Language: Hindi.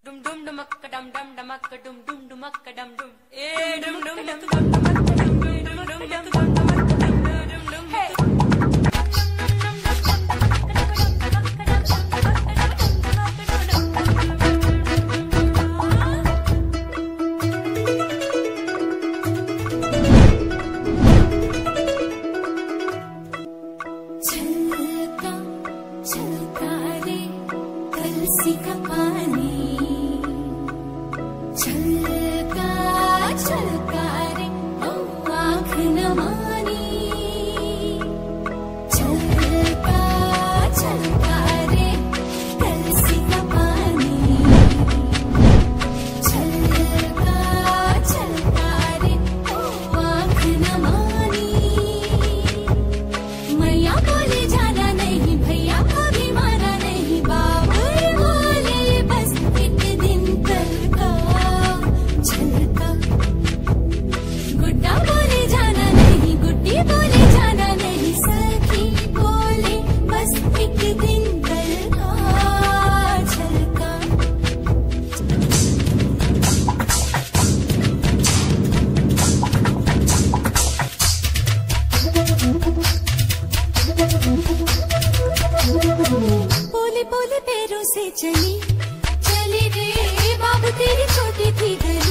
Dum dum dumak dum dum dumak dum dum dumak dum dum. Dum dum dumak dum dumak dum dum dumak dum dum. Hey. छलका छलका रे कलसी का पानी, छलका छलका रे ओ आँख न मानी, छलका छलका रे कलसी का पानी, छलका छलका रे ओ आँख न मानी। मैया बोले जाना नहीं, भैया को भी माना नहीं, बाबुल बोले बस एक दिन तलका छलका। गुड्डा बोले जाना नहीं, गुड्डी बोले जाना नहीं, सखी बोले बस एक दिन तलका छलका। बोले बोले पैरों से चली चली रे बाबू, तेरी छोटी थी घर